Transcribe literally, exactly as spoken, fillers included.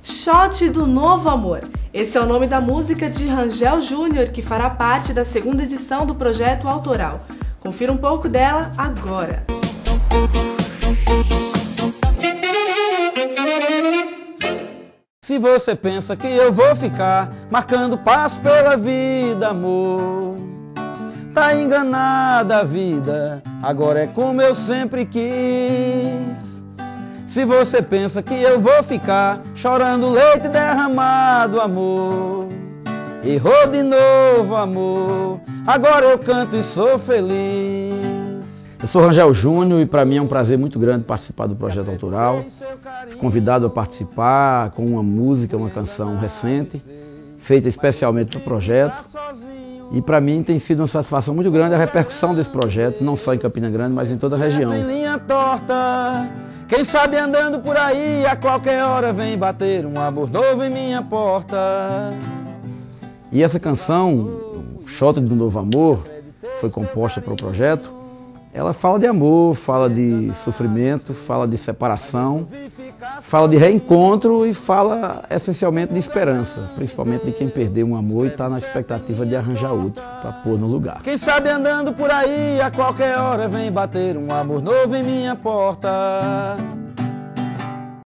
Shot do Novo Amor. Esse é o nome da música de Rangel Júnior, que fará parte da segunda edição do projeto autoral. Confira um pouco dela agora. Se você pensa que eu vou ficar marcando passo pela vida, amor, tá enganada a vida, agora é como eu sempre quis. Se você pensa que eu vou ficar chorando leite derramado, amor, errou de novo, amor, agora eu canto e sou feliz. Eu sou Rangel Júnior e para mim é um prazer muito grande participar do projeto autoral. Fui convidado a participar com uma música, uma canção recente, feita especialmente para o projeto. E para mim tem sido uma satisfação muito grande a repercussão desse projeto, não só em Campina Grande, mas em toda a região. Em linha torta, quem sabe andando por aí, a qualquer hora vem bater um amor novo em minha porta. E essa canção, Shot do Novo Amor, foi composta para o projeto. Ela fala de amor, fala de sofrimento, fala de separação, fala de reencontro e fala essencialmente de esperança, principalmente de quem perdeu um amor e está na expectativa de arranjar outro para pôr no lugar. Quem sabe andando por aí, a qualquer hora vem bater um amor novo em minha porta.